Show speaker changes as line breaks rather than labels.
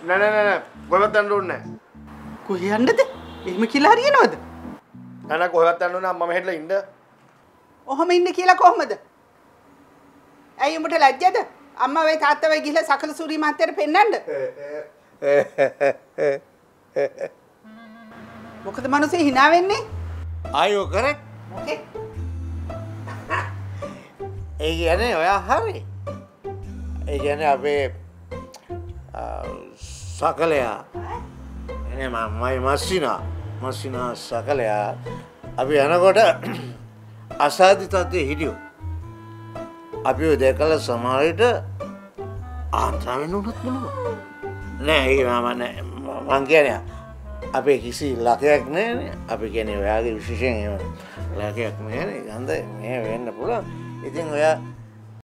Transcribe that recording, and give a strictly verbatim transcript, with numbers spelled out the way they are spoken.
නෑ නෑ නෑ කොහෙවත් යන්න ඕනේ නෑ.
කොහෙ යන්නද? එහෙම කියලා හරියනවද?
නෑ නෑ කොහෙවත් යන්න ඕනේ අම්මා මෙහෙట్లా ඉන්න.
ඔහම ඉන්න කියලා කොහමද? ඇයි උඹට ලැජ්ජද? අම්මා වෙයි තාත්තා වෙයි ගිහලා සකල සූරි මහත්තයාට පෙන්නන්න. මොකද මිනිස්සේ hina වෙන්නේ?
ආයෝ කරේ?
මොකේ?
ඒ කියන්නේ ඔයා හරි. ඒ කියන්නේ අපේ සකලයා එනේ මමයි මස්සිනා මස්සිනා සකලයා අපි යනකොට අසාධිතත්වයේ හිටියෝ. අපි ඔය දැකලා සමහර විට ආන්ත්‍රා වෙන්න උනත් බලමු. නෑ ඒක මම නෑ මං කියන්නේ අපේ කිසි ලකයක් නෑනේ. අපි කියන්නේ ඔයාගේ විශේෂයෙන් එහෙම ලකයක් නෑනේ. හන්ද මේ වෙන්න පුළුවන්. ඉතින් ඔයා